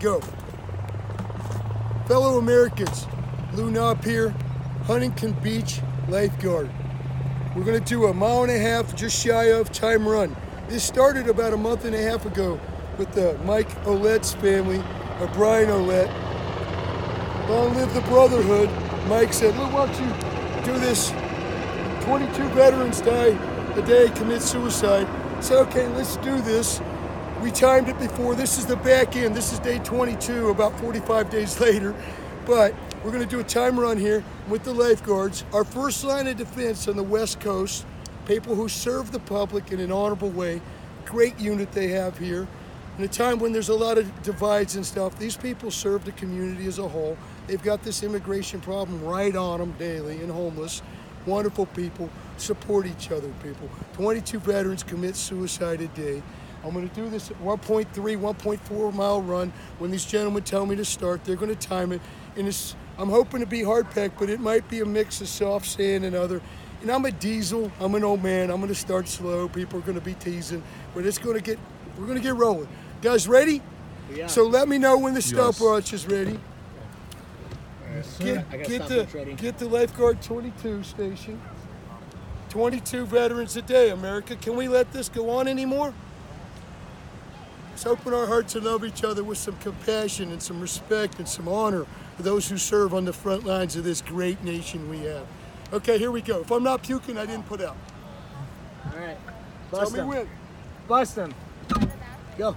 Go. Fellow Americans, Lew Knopp here, Huntington Beach Lifeguard. We're gonna do a 1.5 miles, just shy of time run. This started about a month and a half ago with the Mike Olette's family, or Brian Olette. Long live the brotherhood. Mike said, "Look, why don't you do this? 22 veterans die a day, commit suicide." I said, okay, let's do this. We timed it before. This is the back end. This is day 22, about 45 days later. But we're gonna do a time run here with the lifeguards. Our first line of defense on the West Coast, people who serve the public in an honorable way. Great unit they have here. In a time when there's a lot of divides and stuff, these people serve the community as a whole. They've got this immigration problem right on them daily, and homeless. Wonderful people, support each other, people. 22 veterans commit suicide a day. I'm gonna do this at 1.3, 1.4 mile run. When these gentlemen tell me to start, they're gonna time it. And I'm hoping to be hard packed, but it might be a mix of soft sand and other. And I'm a diesel, I'm an old man. I'm gonna start slow. People are gonna be teasing, but we're gonna get rolling. Guys, ready? Yeah. So let me know when the stopwatch is ready. Get the lifeguard 22 station. 22 veterans a day, America. Can we let this go on anymore? Let's open our hearts and love each other with some compassion and some respect and some honor for those who serve on the front lines of this great nation we have. Okay, here we go. If I'm not puking, I didn't put out. All right. Tell me when. Bust them. Go.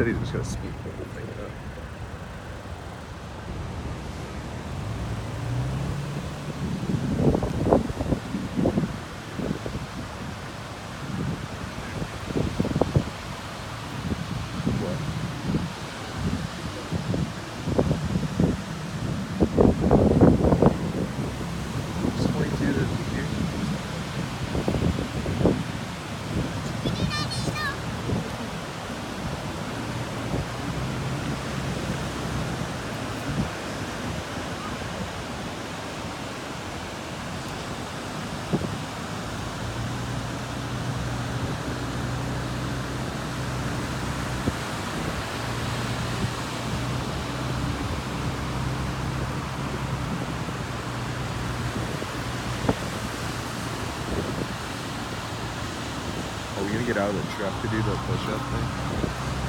Somebody's just gonna speed the whole thing up. Are we gonna get out of the truck to do the push-up thing?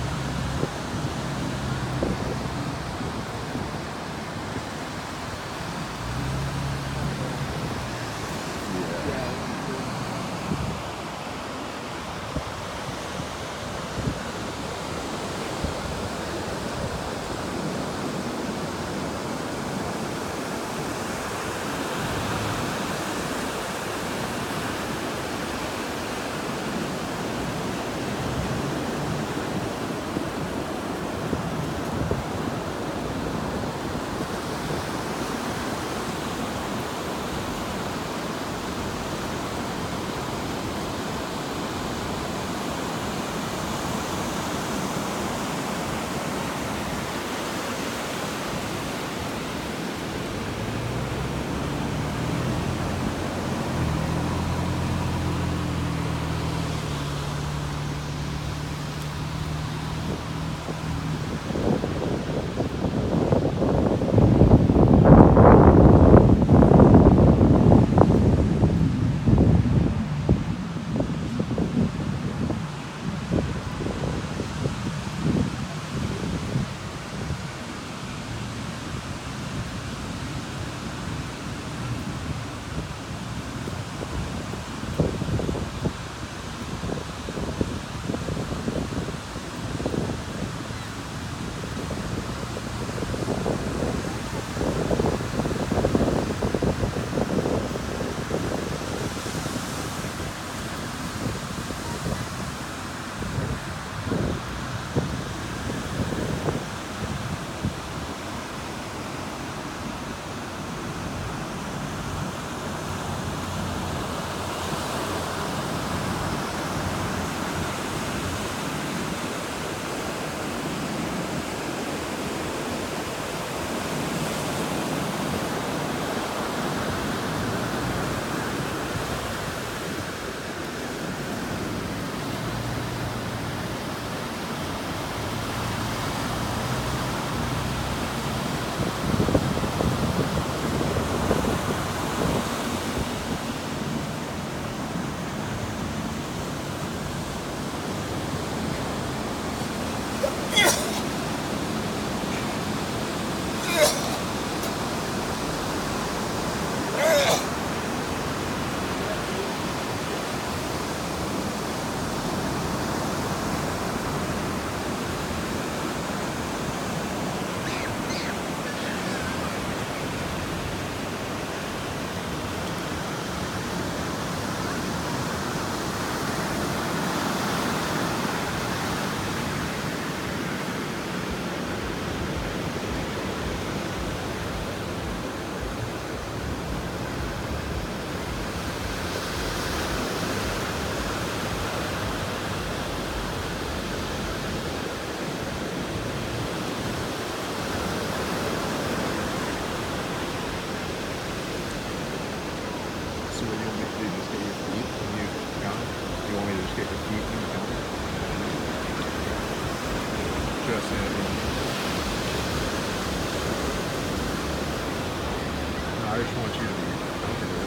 I just want you to be comfortable.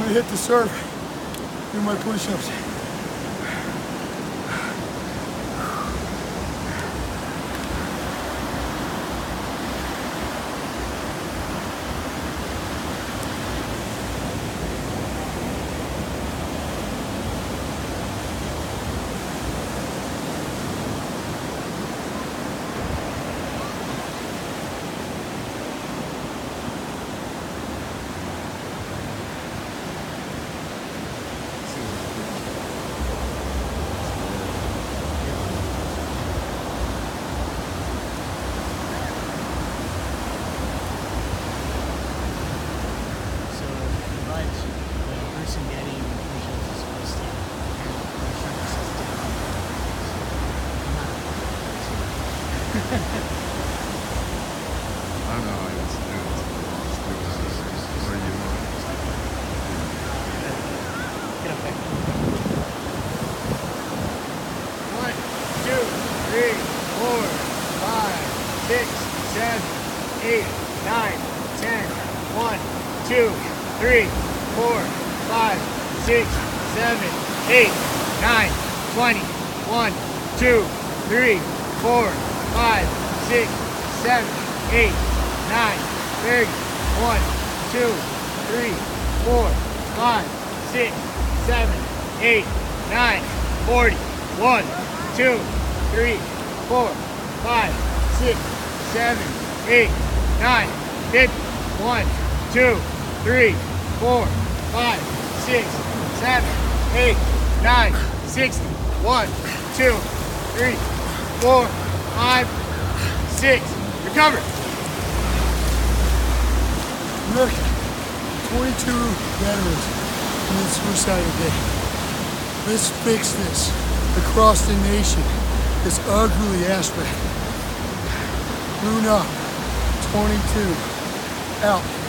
gonna hit the surf, do my push-ups. I don't know. I guess just do what you want. Get up there. 1, 2, 3, 4, 5, 6, 7, 8, 9, 10. 1, 2, 3, 4, 5, 6, 7, 8, 9, 20. 1, 2, 3, 4, 5, 6, 7, 8, 9, 30. 1, 2, 3, 4, 5, 6, 7, 8, 9, 40. 1, 2, 3, 4, 5, 6, 7, 8, 9, 50. 1, 2, 3, 4, 5, 6, 7, 8, 9, 60. 1, 2, 3, 4, 5, 6. Recover. Look, 22 veterans commit suicide a day. Let's fix this across the nation, this ugly aspect. Lew Knopp, 22, out.